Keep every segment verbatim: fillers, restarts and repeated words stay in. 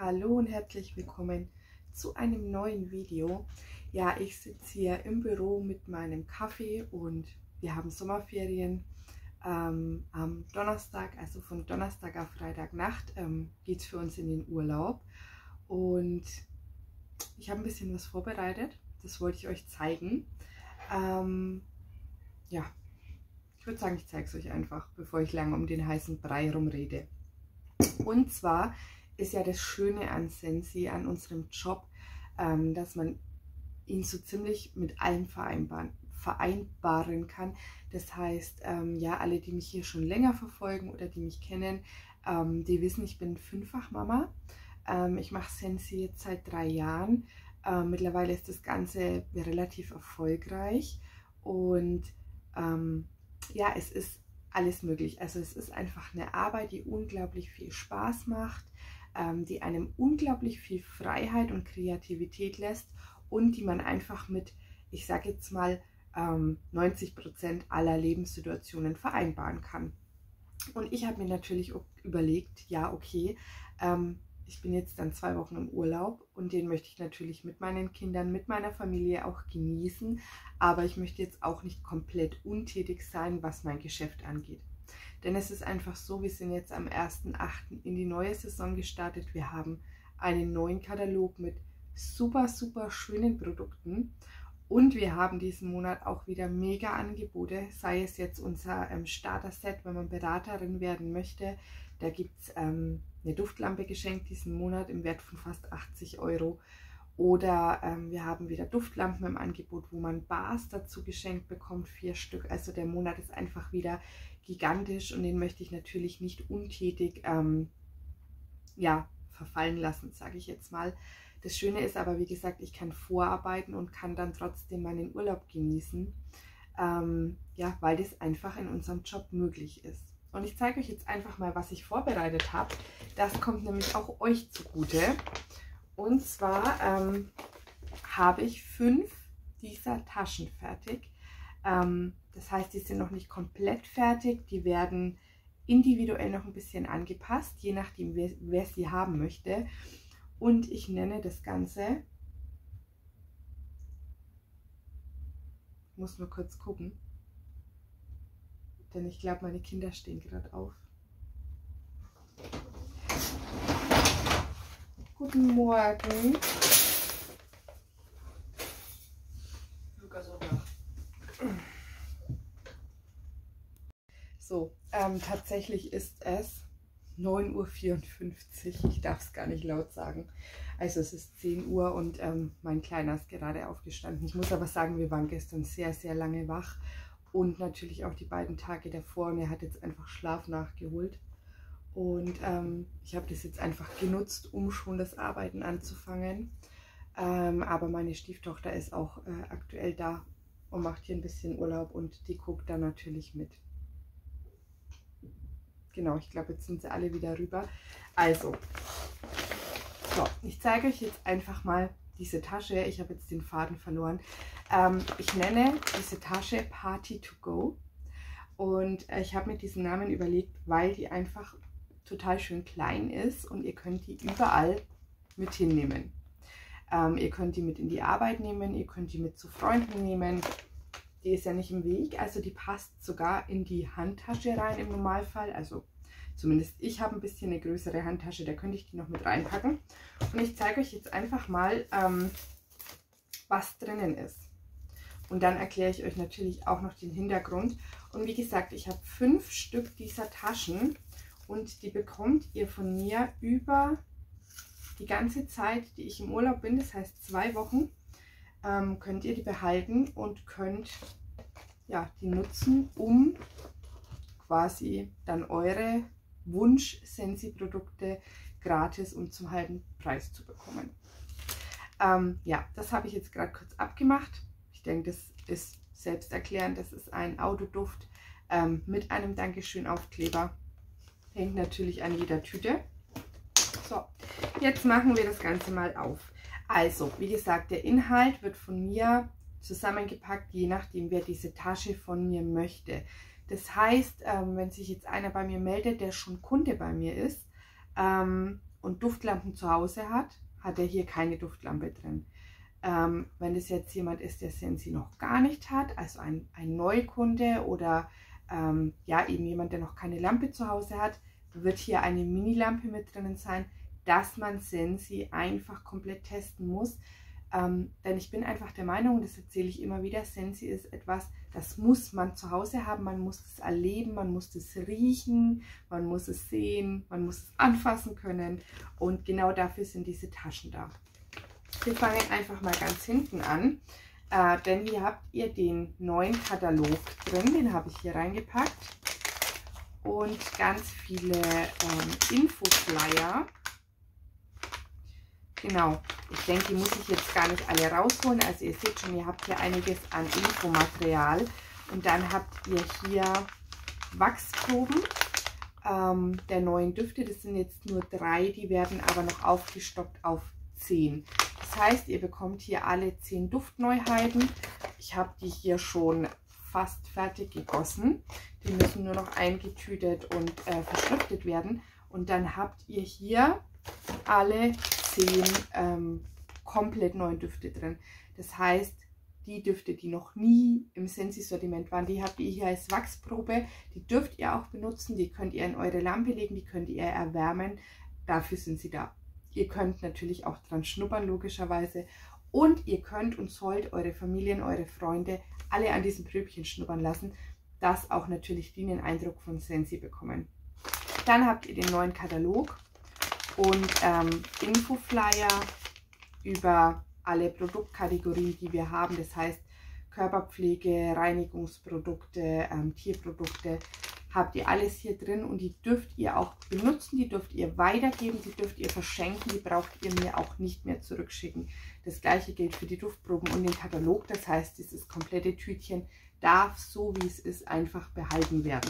Hallo und herzlich willkommen zu einem neuen Video. Ja, ich sitze hier im Büro mit meinem Kaffee und wir haben Sommerferien. Ähm, am Donnerstag, also von Donnerstag auf Freitagnacht, ähm, geht es für uns in den Urlaub. Und ich habe ein bisschen was vorbereitet, das wollte ich euch zeigen. Ähm, ja, ich würde sagen, ich zeige es euch einfach, bevor ich lange um den heißen Brei rumrede. Und zwar ist ja das Schöne an Scentsy, an unserem Job, ähm, dass man ihn so ziemlich mit allem vereinbaren, vereinbaren kann. Das heißt, ähm, ja, alle, die mich hier schon länger verfolgen oder die mich kennen, ähm, die wissen, ich bin Fünffach-Mama. Ähm, ich mache Scentsy jetzt seit drei Jahren. Ähm, mittlerweile ist das Ganze relativ erfolgreich und ähm, ja, es ist alles möglich. Also es ist einfach eine Arbeit, die unglaublich viel Spaß macht, ähm, die einem unglaublich viel Freiheit und Kreativität lässt und die man einfach mit, ich sage jetzt mal, ähm, neunzig Prozent aller Lebenssituationen vereinbaren kann. Und ich habe mir natürlich überlegt, ja okay, ähm, ich bin jetzt dann zwei Wochen im Urlaub und den möchte ich natürlich mit meinen Kindern, mit meiner Familie auch genießen. Aber ich möchte jetzt auch nicht komplett untätig sein, was mein Geschäft angeht. Denn es ist einfach so, wir sind jetzt am ersten achten in die neue Saison gestartet. Wir haben einen neuen Katalog mit super, super schönen Produkten. Und wir haben diesen Monat auch wieder mega Angebote, sei es jetzt unser ähm, Starter-Set, wenn man Beraterin werden möchte. Da gibt es ähm, eine Duftlampe geschenkt diesen Monat im Wert von fast achtzig Euro. Oder ähm, wir haben wieder Duftlampen im Angebot, wo man Bars dazu geschenkt bekommt, vier Stück. Also der Monat ist einfach wieder gigantisch und den möchte ich natürlich nicht untätig ähm, ja, verfallen lassen, sage ich jetzt mal. Das Schöne ist aber, wie gesagt, ich kann vorarbeiten und kann dann trotzdem meinen Urlaub genießen, ähm, ja, weil das einfach in unserem Job möglich ist. Und ich zeige euch jetzt einfach mal, was ich vorbereitet habe. Das kommt nämlich auch euch zugute. Und zwar ähm, habe ich fünf dieser Taschen fertig. Ähm, das heißt, die sind noch nicht komplett fertig. Die werden individuell noch ein bisschen angepasst, je nachdem, wer, wer sie haben möchte. Und ich nenne das Ganze, ich muss nur kurz gucken, denn ich glaube, meine Kinder stehen gerade auf. Guten Morgen. So, ähm, tatsächlich ist es neun Uhr vierundfünfzig. Ich darf es gar nicht laut sagen. Also es ist zehn Uhr und ähm, mein Kleiner ist gerade aufgestanden. Ich muss aber sagen, wir waren gestern sehr, sehr lange wach. Und natürlich auch die beiden Tage davor. Und er hat jetzt einfach Schlaf nachgeholt. Und ähm, ich habe das jetzt einfach genutzt, um schon das Arbeiten anzufangen. Ähm, aber meine Stieftochter ist auch äh, aktuell da und macht hier ein bisschen Urlaub und die guckt dann natürlich mit. Genau, ich glaube, jetzt sind sie alle wieder rüber. Also, so, ich zeige euch jetzt einfach mal diese Tasche. Ich habe jetzt den Faden verloren. Ähm, ich nenne diese Tasche Party to Go. Und äh, ich habe mir diesen Namen überlegt, weil die einfach total schön klein ist und ihr könnt die überall mit hinnehmen. Ähm, ihr könnt die mit in die Arbeit nehmen, ihr könnt die mit zu Freunden nehmen. Die ist ja nicht im Weg, also die passt sogar in die Handtasche rein im Normalfall. Also zumindest ich habe ein bisschen eine größere Handtasche, da könnte ich die noch mit reinpacken. Und ich zeige euch jetzt einfach mal, ähm, was drinnen ist. Und dann erkläre ich euch natürlich auch noch den Hintergrund. Und wie gesagt, ich habe fünf Stück dieser Taschen und die bekommt ihr von mir über die ganze Zeit, die ich im Urlaub bin, das heißt zwei Wochen. Ähm, könnt ihr die behalten und könnt ja, die nutzen, um quasi dann eure Wunsch-Scentsy-Produkte gratis und zum halben Preis zu bekommen. Ähm, ja, das habe ich jetzt gerade kurz abgemacht. Ich denke, das ist selbsterklärend. Das ist ein Autoduft ähm, mit einem Dankeschön-Aufkleber. Hängt natürlich an jeder Tüte. So, jetzt machen wir das Ganze mal auf. Also, wie gesagt, der Inhalt wird von mir zusammengepackt, je nachdem, wer diese Tasche von mir möchte. Das heißt, ähm, wenn sich jetzt einer bei mir meldet, der schon Kunde bei mir ist ähm, und Duftlampen zu Hause hat, hat er hier keine Duftlampe drin. Ähm, wenn es jetzt jemand ist, der Scentsy noch gar nicht hat, also ein, ein Neukunde oder ähm, ja, eben jemand, der noch keine Lampe zu Hause hat, wird hier eine Mini-Lampe mit drinnen sein, dass man Scentsy einfach komplett testen muss. Ähm, denn ich bin einfach der Meinung, das erzähle ich immer wieder, Scentsy ist etwas, das muss man zu Hause haben, man muss es erleben, man muss es riechen, man muss es sehen, man muss es anfassen können und genau dafür sind diese Taschen da. Wir fangen einfach mal ganz hinten an, äh, denn hier habt ihr den neuen Katalog drin, den habe ich hier reingepackt und ganz viele ähm, Infoflyer. Genau, ich denke, die muss ich jetzt gar nicht alle rausholen, also ihr seht schon, ihr habt hier einiges an Infomaterial und dann habt ihr hier Wachsproben ähm, der neuen Düfte, das sind jetzt nur drei, die werden aber noch aufgestockt auf zehn. Das heißt, ihr bekommt hier alle zehn Duftneuheiten. Ich habe die hier schon fast fertig gegossen. Die müssen nur noch eingetütet und äh, verschriftet werden. Und dann habt ihr hier alle zehn ähm, komplett neuen Düfte drin. Das heißt, die Düfte, die noch nie im Scentsy-Sortiment waren, die habt ihr hier als Wachsprobe. Die dürft ihr auch benutzen. Die könnt ihr in eure Lampe legen, die könnt ihr erwärmen. Dafür sind sie da. Ihr könnt natürlich auch dran schnuppern, logischerweise. Und ihr könnt und sollt eure Familien, eure Freunde alle an diesen Pröbchen schnuppern lassen, dass auch natürlich die einen Eindruck von Scentsy bekommen. Dann habt ihr den neuen Katalog und ähm, Infoflyer über alle Produktkategorien, die wir haben. Das heißt Körperpflege, Reinigungsprodukte, ähm, Tierprodukte. Habt ihr alles hier drin und die dürft ihr auch benutzen, die dürft ihr weitergeben, die dürft ihr verschenken, die braucht ihr mir auch nicht mehr zurückschicken. Das gleiche gilt für die Duftproben und den Katalog, das heißt, dieses komplette Tütchen darf, so wie es ist, einfach behalten werden.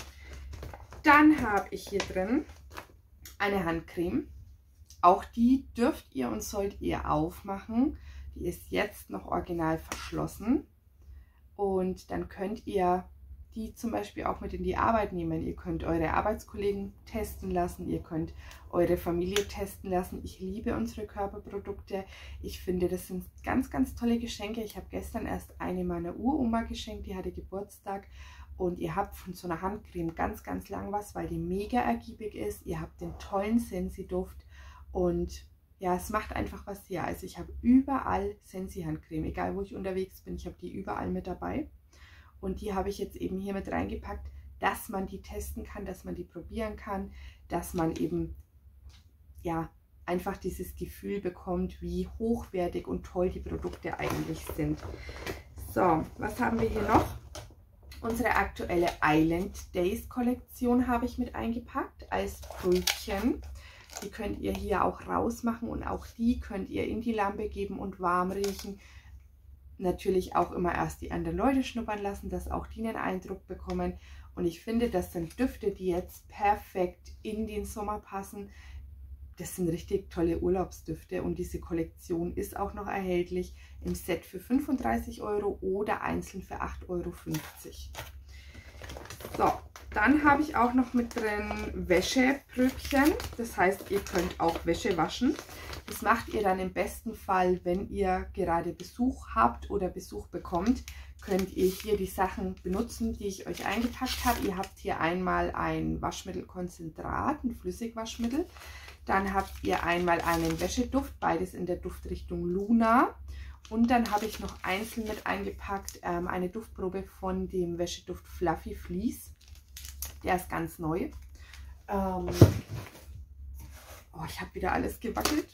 Dann habe ich hier drin eine Handcreme, auch die dürft ihr und sollt ihr aufmachen, die ist jetzt noch original verschlossen und dann könnt ihr die zum Beispiel auch mit in die Arbeit nehmen. Ihr könnt eure Arbeitskollegen testen lassen, ihr könnt eure Familie testen lassen. Ich liebe unsere Körperprodukte. Ich finde, das sind ganz, ganz tolle Geschenke. Ich habe gestern erst eine meiner Uroma geschenkt, die hatte Geburtstag. Und ihr habt von so einer Handcreme ganz, ganz lang was, weil die mega ergiebig ist. Ihr habt den tollen Scentsy-Duft und ja, es macht einfach was her. Also ich habe überall Scentsy-Handcreme, egal wo ich unterwegs bin, ich habe die überall mit dabei. Und die habe ich jetzt eben hier mit reingepackt, dass man die testen kann, dass man die probieren kann, dass man eben ja einfach dieses Gefühl bekommt, wie hochwertig und toll die Produkte eigentlich sind. So, was haben wir hier noch? Unsere aktuelle Island Days Kollektion habe ich mit eingepackt als Prüfchen. Die könnt ihr hier auch rausmachen und auch die könnt ihr in die Lampe geben und warm riechen. Natürlich auch immer erst die anderen Leute schnuppern lassen, dass auch die einen Eindruck bekommen. Und ich finde, das sind Düfte, die jetzt perfekt in den Sommer passen. Das sind richtig tolle Urlaubsdüfte und diese Kollektion ist auch noch erhältlich im Set für fünfunddreißig Euro oder einzeln für acht Euro fünfzig. So, dann habe ich auch noch mit drin Wäschepröbchen. Das heißt, ihr könnt auch Wäsche waschen. Das macht ihr dann im besten Fall, wenn ihr gerade Besuch habt oder Besuch bekommt, könnt ihr hier die Sachen benutzen, die ich euch eingepackt habe. Ihr habt hier einmal ein Waschmittelkonzentrat, ein Flüssigwaschmittel. Dann habt ihr einmal einen Wäscheduft, beides in der Duftrichtung Luna. Und dann habe ich noch einzeln mit eingepackt ähm, eine Duftprobe von dem Wäscheduft Fluffy Fleece. Der ist ganz neu. Ähm oh, ich habe wieder alles gewackelt.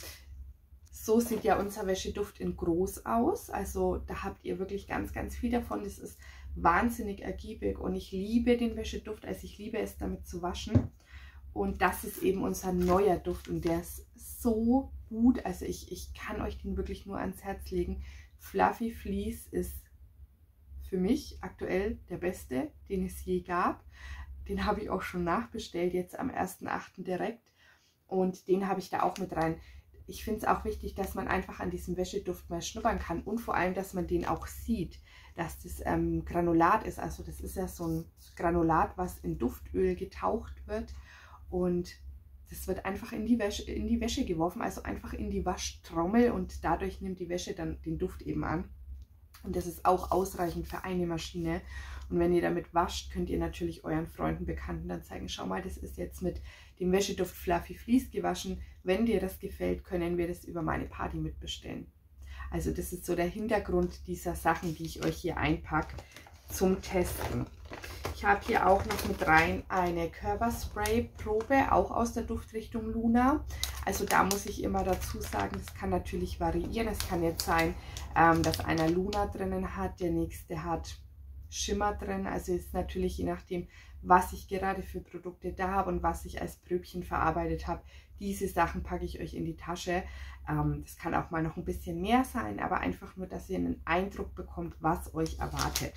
So sieht ja unser Wäscheduft in groß aus. Also da habt ihr wirklich ganz, ganz viel davon. Das ist wahnsinnig ergiebig und ich liebe den Wäscheduft. Also ich liebe es, damit zu waschen. Und das ist eben unser neuer Duft und der ist so gut. Also ich, ich kann euch den wirklich nur ans Herz legen. Fluffy Fleece ist für mich aktuell der beste, den es je gab. Den habe ich auch schon nachbestellt, jetzt am ersten achten direkt. Und den habe ich da auch mit rein. Ich finde es auch wichtig, dass man einfach an diesem Wäscheduft mal schnuppern kann und vor allem, dass man den auch sieht, dass das ähm, Granulat ist. Also das ist ja so ein Granulat, was in Duftöl getaucht wird und das wird einfach in die Wäsche, in die Wäsche geworfen, also einfach in die Waschtrommel und dadurch nimmt die Wäsche dann den Duft eben an. Und das ist auch ausreichend für eine Maschine. Und wenn ihr damit wascht, könnt ihr natürlich euren Freunden, Bekannten dann zeigen, schau mal, das ist jetzt mit dem Wäscheduft Fluffy Fleece gewaschen. Wenn dir das gefällt, können wir das über meine Party mitbestellen. Also das ist so der Hintergrund dieser Sachen, die ich euch hier einpacke zum Testen. Ich habe hier auch noch mit rein eine Körperspray-Probe, auch aus der Duftrichtung Luna. Also da muss ich immer dazu sagen, das kann natürlich variieren. Es kann jetzt sein, ähm, dass einer Luna drinnen hat, der nächste hat Schimmer drin. Also ist natürlich je nachdem, was ich gerade für Produkte da habe und was ich als Pröbchen verarbeitet habe. Diese Sachen packe ich euch in die Tasche. Ähm, das kann auch mal noch ein bisschen mehr sein, aber einfach nur, dass ihr einen Eindruck bekommt, was euch erwartet.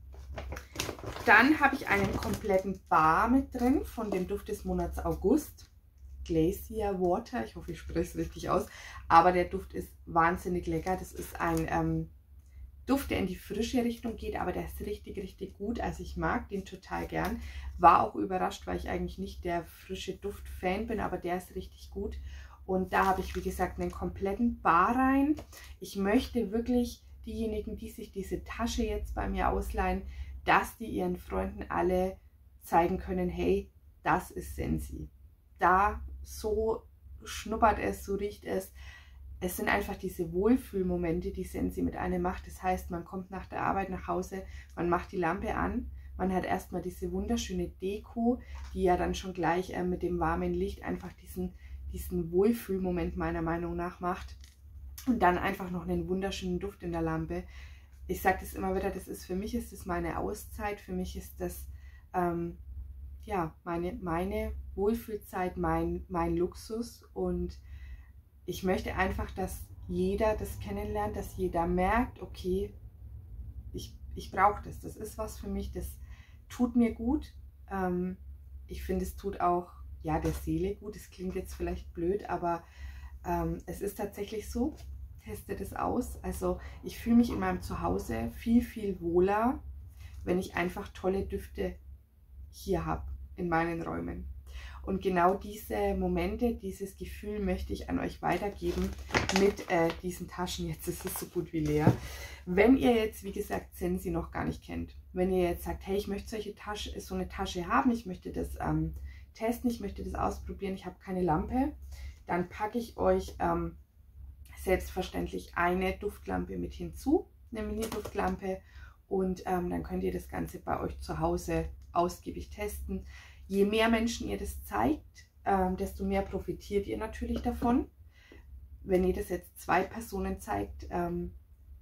Dann habe ich einen kompletten Bar mit drin von dem Duft des Monats August. Glacier Water, ich hoffe, ich spreche es richtig aus, aber der Duft ist wahnsinnig lecker. Das ist ein ähm, Duft, der in die frische Richtung geht, aber der ist richtig, richtig gut. Also ich mag den total gern. War auch überrascht, weil ich eigentlich nicht der frische Duft-Fan bin, aber der ist richtig gut. Und da habe ich, wie gesagt, einen kompletten Bar rein. Ich möchte wirklich diejenigen, die sich diese Tasche jetzt bei mir ausleihen, dass die ihren Freunden alle zeigen können, hey, das ist Scentsy. Da so schnuppert es, so riecht es. Es sind einfach diese Wohlfühlmomente, die Scentsy mit einem macht. Das heißt, man kommt nach der Arbeit nach Hause, man macht die Lampe an, man hat erstmal diese wunderschöne Deko, die ja dann schon gleich äh, mit dem warmen Licht einfach diesen, diesen Wohlfühlmoment meiner Meinung nach macht. Und dann einfach noch einen wunderschönen Duft in der Lampe. Ich sage das immer wieder, das ist für mich ist das meine Auszeit, für mich ist das ähm, ja, meine, meine Wohlfühlzeit, mein, mein Luxus. Und ich möchte einfach, dass jeder das kennenlernt, dass jeder merkt, okay, ich, ich brauche das. Das ist was für mich, das tut mir gut. Ähm, ich finde, es tut auch ja, der Seele gut. Es klingt jetzt vielleicht blöd, aber ähm, es ist tatsächlich so. Teste das aus. Also ich fühle mich in meinem Zuhause viel, viel wohler, wenn ich einfach tolle Düfte hier habe in meinen Räumen. Und genau diese Momente, dieses Gefühl möchte ich an euch weitergeben mit äh, diesen Taschen. Jetzt ist es so gut wie leer. Wenn ihr jetzt, wie gesagt, Scentsy noch gar nicht kennt, wenn ihr jetzt sagt, hey, ich möchte solche Tasche, so eine Tasche haben, ich möchte das ähm, testen, ich möchte das ausprobieren, ich habe keine Lampe, dann packe ich euch ähm, selbstverständlich eine Duftlampe mit hinzu, eine Mini-Duftlampe, und ähm, dann könnt ihr das Ganze bei euch zu Hause ausgiebig testen. Je mehr Menschen ihr das zeigt, ähm, desto mehr profitiert ihr natürlich davon. Wenn ihr das jetzt zwei Personen zeigt, ähm,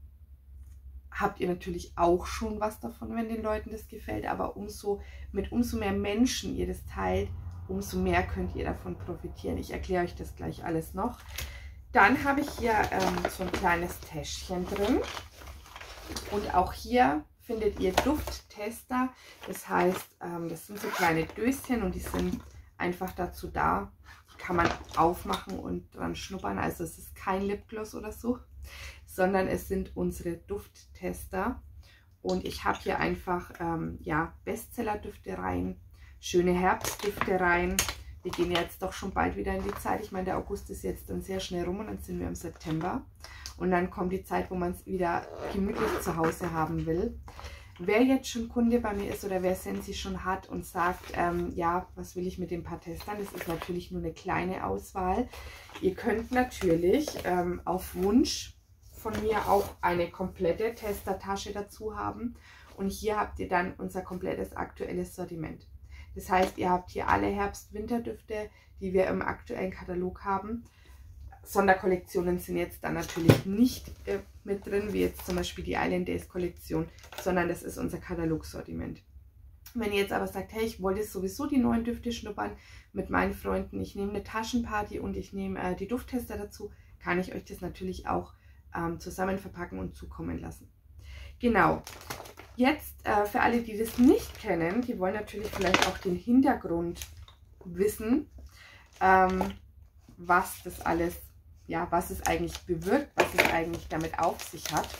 habt ihr natürlich auch schon was davon, wenn den Leuten das gefällt, aber umso, mit umso mehr Menschen ihr das teilt, umso mehr könnt ihr davon profitieren. Ich erkläre euch das gleich alles noch. Dann habe ich hier ähm, so ein kleines Täschchen drin und auch hier findet ihr Dufttester. Das heißt, ähm, das sind so kleine Döschen und die sind einfach dazu da. Die kann man aufmachen und dran schnuppern. Also es ist kein Lipgloss oder so, sondern es sind unsere Dufttester. Und ich habe hier einfach ähm, ja, Bestseller-Düfte rein, schöne Herbstdüfte rein. Wir gehen jetzt doch schon bald wieder in die Zeit. Ich meine, der August ist jetzt dann sehr schnell rum und dann sind wir im September. Und dann kommt die Zeit, wo man es wieder gemütlich zu Hause haben will. Wer jetzt schon Kunde bei mir ist oder wer Scentsy schon hat und sagt, ähm, ja, was will ich mit den paar Testern? Das ist natürlich nur eine kleine Auswahl. Ihr könnt natürlich ähm, auf Wunsch von mir auch eine komplette Testertasche dazu haben. Und hier habt ihr dann unser komplettes aktuelles Sortiment. Das heißt, ihr habt hier alle Herbst-Winter-Düfte, die wir im aktuellen Katalog haben. Sonderkollektionen sind jetzt dann natürlich nicht äh, mit drin, wie jetzt zum Beispiel die Island Days Kollektion, sondern das ist unser Katalogsortiment. Wenn ihr jetzt aber sagt, hey, ich wollte sowieso die neuen Düfte schnuppern mit meinen Freunden, ich nehme eine Taschenparty und ich nehme äh, die Dufttester dazu, kann ich euch das natürlich auch ähm, zusammen verpacken und zukommen lassen. Genau. Jetzt äh, für alle, die das nicht kennen, die wollen natürlich vielleicht auch den Hintergrund wissen, ähm, was das alles, ja, was es eigentlich bewirkt, was es eigentlich damit auf sich hat.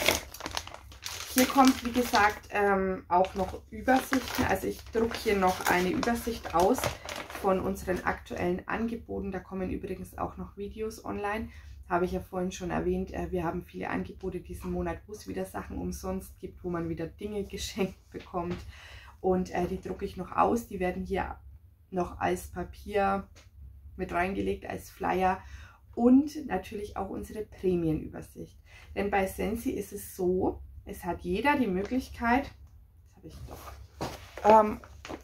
Hier kommt, wie gesagt, ähm, auch noch Übersichten. Also ich drucke hier noch eine Übersicht aus von unseren aktuellen Angeboten. Da kommen übrigens auch noch Videos online. Habe ich ja vorhin schon erwähnt, wir haben viele Angebote diesen Monat, wo es wieder Sachen umsonst gibt, wo man wieder Dinge geschenkt bekommt. Und äh, die drucke ich noch aus. Die werden hier noch als Papier mit reingelegt, als Flyer. Und natürlich auch unsere Prämienübersicht. Denn bei Scentsy ist es so, es hat jeder die Möglichkeit, das habe ich doch, ähm,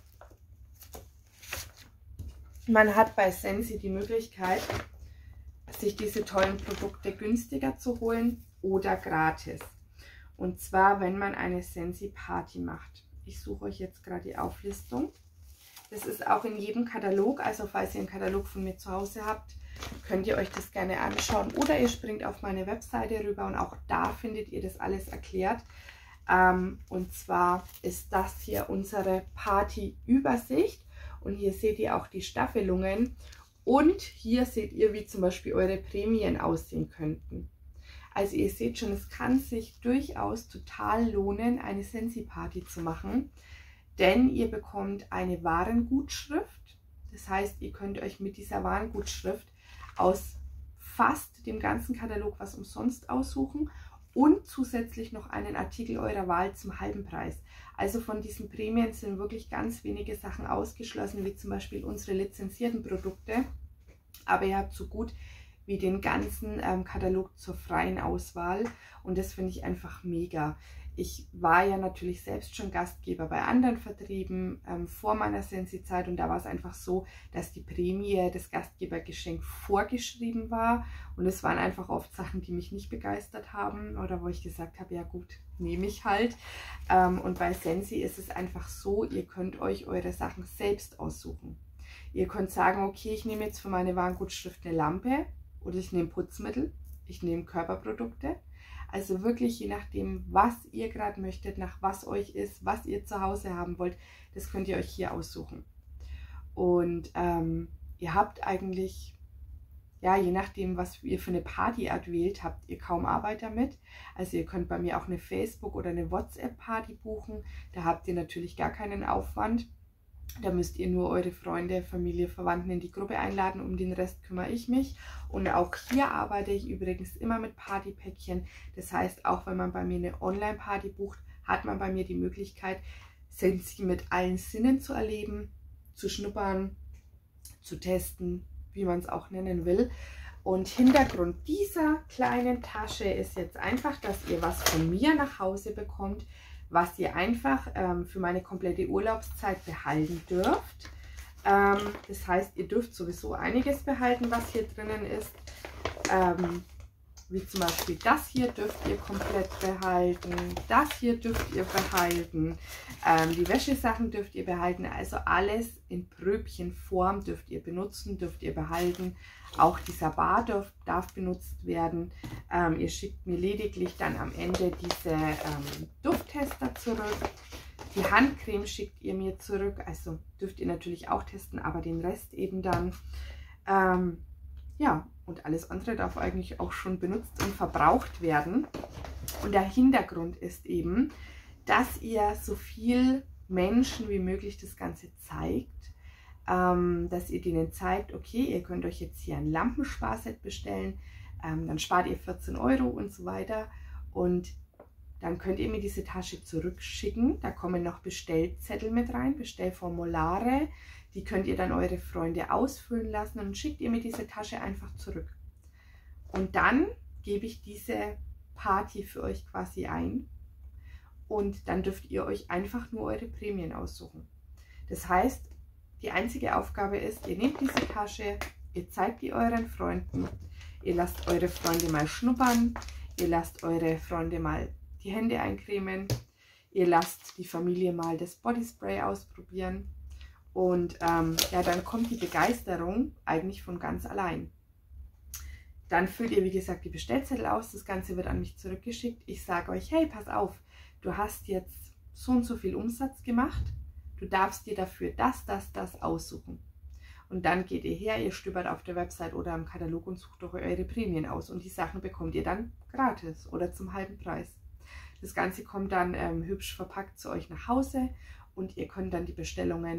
man hat bei Scentsy die Möglichkeit, sich diese tollen Produkte günstiger zu holen oder gratis. Und zwar, wenn man eine Scentsy Party macht. Ich suche euch jetzt gerade die Auflistung. Das ist auch in jedem Katalog, also falls ihr einen Katalog von mir zu Hause habt, könnt ihr euch das gerne anschauen. Oder ihr springt auf meine Webseite rüber und auch da findet ihr das alles erklärt. Ähm, und zwar ist das hier unsere Party-Übersicht. Und hier seht ihr auch die Staffelungen und hier seht ihr, wie zum Beispiel eure Prämien aussehen könnten. Also ihr seht schon, es kann sich durchaus total lohnen, eine Scentsy Party zu machen, denn ihr bekommt eine Warengutschrift. Das heißt, ihr könnt euch mit dieser Warengutschrift aus fast dem ganzen Katalog was umsonst aussuchen und zusätzlich noch einen Artikel eurer Wahl zum halben Preis. Also von diesen Prämien sind wirklich ganz wenige Sachen ausgeschlossen, wie zum Beispiel unsere lizenzierten Produkte. Aber ihr habt so gut wie den ganzen ähm, Katalog zur freien Auswahl und das finde ich einfach mega. Ich war ja natürlich selbst schon Gastgeber bei anderen Vertrieben ähm, vor meiner Scentsy-Zeit und da war es einfach so, dass die Prämie, das Gastgebergeschenk vorgeschrieben war und es waren einfach oft Sachen, die mich nicht begeistert haben oder wo ich gesagt habe, ja gut, nehme ich halt. Ähm, und bei Scentsy ist es einfach so, ihr könnt euch eure Sachen selbst aussuchen. Ihr könnt sagen, okay, ich nehme jetzt für meine Warengutschrift eine Lampe oder ich nehme Putzmittel, ich nehme Körperprodukte. Also wirklich je nachdem, was ihr gerade möchtet, nach was euch ist, was ihr zu Hause haben wollt, das könnt ihr euch hier aussuchen. Und ähm, ihr habt eigentlich, ja, je nachdem, was ihr für eine Partyart wählt, habt ihr kaum Arbeit damit. Also ihr könnt bei mir auch eine Facebook- oder eine WhatsApp-Party buchen. Da habt ihr natürlich gar keinen Aufwand. Da müsst ihr nur eure Freunde, Familie, Verwandten in die Gruppe einladen. Um den Rest kümmere ich mich. Und auch hier arbeite ich übrigens immer mit Partypäckchen. Das heißt, auch wenn man bei mir eine Online-Party bucht, hat man bei mir die Möglichkeit, Scentsy mit allen Sinnen zu erleben, zu schnuppern, zu testen, wie man es auch nennen will. Und Hintergrund dieser kleinen Tasche ist jetzt einfach, dass ihr was von mir nach Hause bekommt, was ihr einfach ähm, für meine komplette Urlaubszeit behalten dürft. Ähm, das heißt, ihr dürft sowieso einiges behalten, was hier drinnen ist. Ähm, wie zum Beispiel das hier dürft ihr komplett behalten. Das hier dürft ihr behalten. Ähm, die Wäschesachen dürft ihr behalten. Also alles in Pröbchenform dürft ihr benutzen, dürft ihr behalten. Auch dieser Bar darf, darf benutzt werden. Ähm, ihr schickt mir lediglich dann am Ende diese ähm, Dufttester zurück. Die Handcreme schickt ihr mir zurück. Also dürft ihr natürlich auch testen, aber den Rest eben dann. Ähm, ja, und alles andere darf eigentlich auch schon benutzt und verbraucht werden. Und der Hintergrund ist eben, dass ihr so viel Menschen wie möglich das Ganze zeigt. Ähm, dass ihr denen zeigt, okay, ihr könnt euch jetzt hier ein Lampensparset bestellen, ähm, dann spart ihr vierzehn Euro und so weiter und dann könnt ihr mir diese Tasche zurückschicken. Da kommen noch Bestellzettel mit rein, Bestellformulare, die könnt ihr dann eure Freunde ausfüllen lassen und schickt ihr mir diese Tasche einfach zurück. Und dann gebe ich diese Party für euch quasi ein und dann dürft ihr euch einfach nur eure Prämien aussuchen. Das heißt, die einzige Aufgabe ist, ihr nehmt diese Tasche, ihr zeigt die euren Freunden, ihr lasst eure Freunde mal schnuppern, ihr lasst eure Freunde mal die Hände eincremen, ihr lasst die Familie mal das Bodyspray ausprobieren und ähm, ja, dann kommt die Begeisterung eigentlich von ganz allein. Dann füllt ihr, wie gesagt, die Bestellzettel aus, das Ganze wird an mich zurückgeschickt. Ich sage euch, hey, pass auf, du hast jetzt so und so viel Umsatz gemacht. Du darfst dir dafür das, das, das aussuchen. Und dann geht ihr her, ihr stöbert auf der Website oder im Katalog und sucht euch eure Prämien aus. Und die Sachen bekommt ihr dann gratis oder zum halben Preis. Das Ganze kommt dann ähm, hübsch verpackt zu euch nach Hause und ihr könnt dann die Bestellungen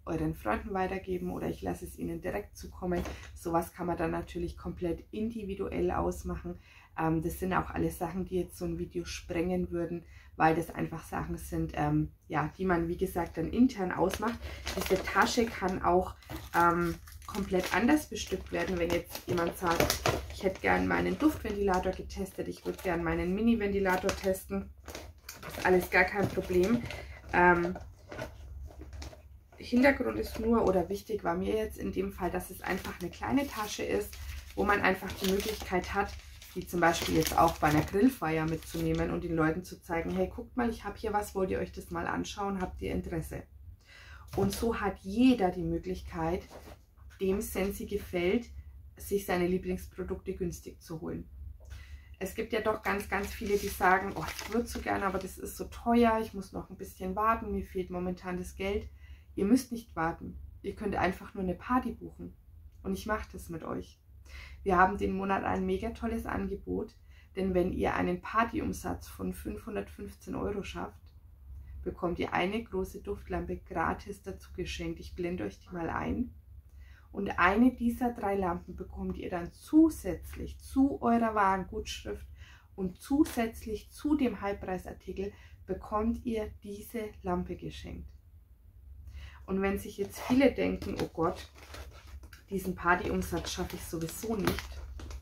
euren Freunden weitergeben oder ich lasse es ihnen direkt zukommen. Sowas kann man dann natürlich komplett individuell ausmachen. Ähm, das sind auch alles Sachen, die jetzt so ein Video sprengen würden, weil das einfach Sachen sind, ähm, ja, die man, wie gesagt, dann intern ausmacht. Diese Tasche kann auch ähm, komplett anders bestückt werden, wenn jetzt jemand sagt, ich hätte gern meinen Duftventilator getestet, ich würde gern meinen Mini-Ventilator testen. Das ist alles gar kein Problem. Ähm, Hintergrund ist nur, oder wichtig war mir jetzt in dem Fall, dass es einfach eine kleine Tasche ist, wo man einfach die Möglichkeit hat, die zum Beispiel jetzt auch bei einer Grillfeier mitzunehmen und den Leuten zu zeigen, hey, guckt mal, ich habe hier was, wollt ihr euch das mal anschauen, habt ihr Interesse? Und so hat jeder die Möglichkeit, dem Scentsy gefällt, sich seine Lieblingsprodukte günstig zu holen. Es gibt ja doch ganz, ganz viele, die sagen, oh, ich würde so gerne, aber das ist so teuer, ich muss noch ein bisschen warten, mir fehlt momentan das Geld. Ihr müsst nicht warten, ihr könnt einfach nur eine Party buchen und ich mache das mit euch. Wir haben den Monat ein mega tolles Angebot, denn wenn ihr einen Partyumsatz von fünfhundertfünfzehn Euro schafft, bekommt ihr eine große Duftlampe gratis dazu geschenkt. Ich blende euch die mal ein. Und eine dieser drei Lampen bekommt ihr dann zusätzlich zu eurer Warengutschrift und zusätzlich zu dem Halbpreisartikel bekommt ihr diese Lampe geschenkt. Und wenn sich jetzt viele denken, oh Gott, diesen Partyumsatz schaffe ich sowieso nicht.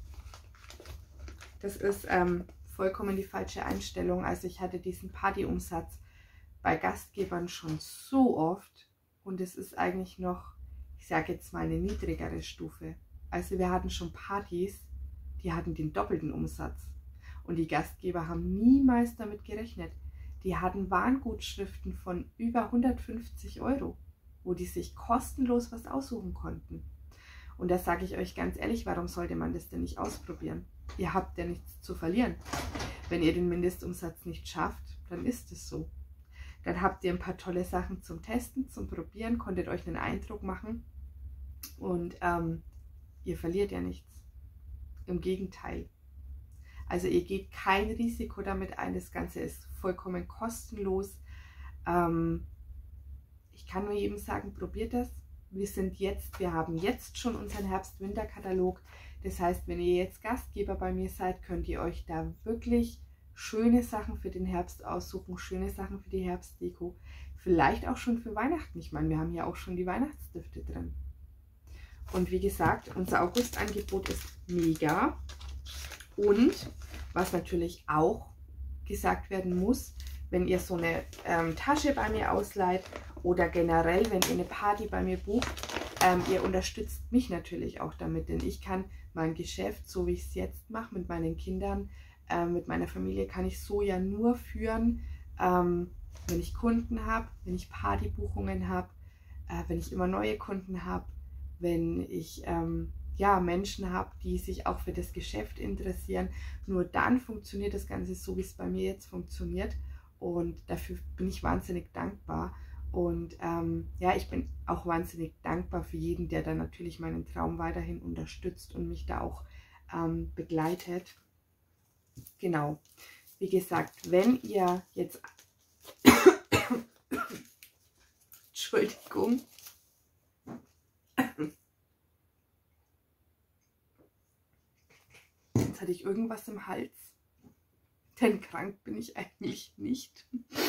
Das ist ähm, vollkommen die falsche Einstellung. Also ich hatte diesen Partyumsatz bei Gastgebern schon so oft und es ist eigentlich noch, ich sage jetzt mal, eine niedrigere Stufe. Also wir hatten schon Partys, die hatten den doppelten Umsatz und die Gastgeber haben niemals damit gerechnet. Die hatten Warengutschriften von über hundertfünfzig Euro, wo die sich kostenlos was aussuchen konnten. Und da sage ich euch ganz ehrlich, warum sollte man das denn nicht ausprobieren? Ihr habt ja nichts zu verlieren. Wenn ihr den Mindestumsatz nicht schafft, dann ist es so. Dann habt ihr ein paar tolle Sachen zum Testen, zum Probieren, konntet euch einen Eindruck machen und ähm, ihr verliert ja nichts. Im Gegenteil. Also ihr geht kein Risiko damit ein, das Ganze ist vollkommen kostenlos. Ähm, ich kann nur jedem sagen, probiert das. Wir sind jetzt, wir haben jetzt schon unseren Herbst-Winter-Katalog. Das heißt, wenn ihr jetzt Gastgeber bei mir seid, könnt ihr euch da wirklich schöne Sachen für den Herbst aussuchen, schöne Sachen für die Herbstdeko, vielleicht auch schon für Weihnachten. Ich meine, wir haben ja auch schon die Weihnachtsdüfte drin. Und wie gesagt, unser Augustangebot ist mega. Und was natürlich auch gesagt werden muss, wenn ihr so eine ähm, Tasche bei mir ausleiht oder generell, wenn ihr eine Party bei mir bucht, ähm, ihr unterstützt mich natürlich auch damit, denn ich kann mein Geschäft, so wie ich es jetzt mache, mit meinen Kindern, äh, mit meiner Familie, kann ich so ja nur führen, ähm, wenn ich Kunden habe, wenn ich Partybuchungen habe, äh, wenn ich immer neue Kunden habe, wenn ich ähm, ja, Menschen habe, die sich auch für das Geschäft interessieren. Nur dann funktioniert das Ganze so, wie es bei mir jetzt funktioniert. Und dafür bin ich wahnsinnig dankbar. Und ähm, ja, ich bin auch wahnsinnig dankbar für jeden, der dann natürlich meinen Traum weiterhin unterstützt und mich da auch ähm, begleitet. Genau. Wie gesagt, wenn ihr jetzt... Entschuldigung. Jetzt hatte ich irgendwas im Hals. Denn krank bin ich eigentlich nicht.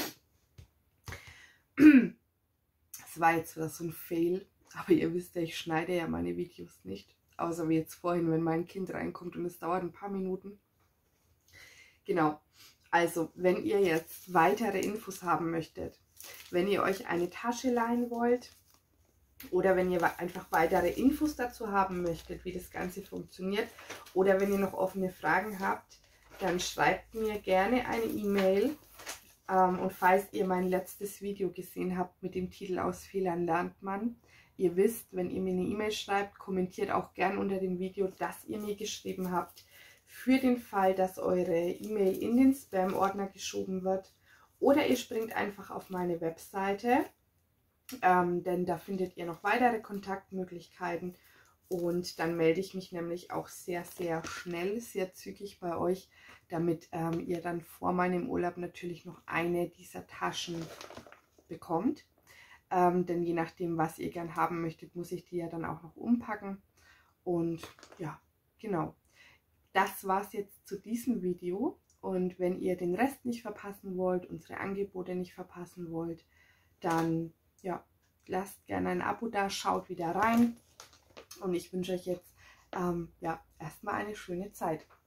Es war jetzt wieder so ein Fail. Aber ihr wisst ja, ich schneide ja meine Videos nicht. Außer wie jetzt vorhin, wenn mein Kind reinkommt und es dauert ein paar Minuten. Genau. Also, wenn ihr jetzt weitere Infos haben möchtet, wenn ihr euch eine Tasche leihen wollt oder wenn ihr einfach weitere Infos dazu haben möchtet, wie das Ganze funktioniert oder wenn ihr noch offene Fragen habt, dann schreibt mir gerne eine E-Mail. Ähm, und falls ihr mein letztes Video gesehen habt mit dem Titel Aus Fehlern lernt man, ihr wisst, wenn ihr mir eine E-Mail schreibt, kommentiert auch gern unter dem Video, dass ihr mir geschrieben habt, für den Fall, dass eure E-Mail in den Spam-Ordner geschoben wird. Oder ihr springt einfach auf meine Webseite, ähm, denn da findet ihr noch weitere Kontaktmöglichkeiten. Und dann melde ich mich nämlich auch sehr, sehr schnell, sehr zügig bei euch, damit ähm, ihr dann vor meinem Urlaub natürlich noch eine dieser Taschen bekommt. Ähm, denn je nachdem, was ihr gern haben möchtet, muss ich die ja dann auch noch umpacken. Und ja, genau. Das war es jetzt zu diesem Video. Und wenn ihr den Rest nicht verpassen wollt, unsere Angebote nicht verpassen wollt, dann ja, lasst gerne ein Abo da, schaut wieder rein. Und ich wünsche euch jetzt ähm, ja, erstmal eine schöne Zeit.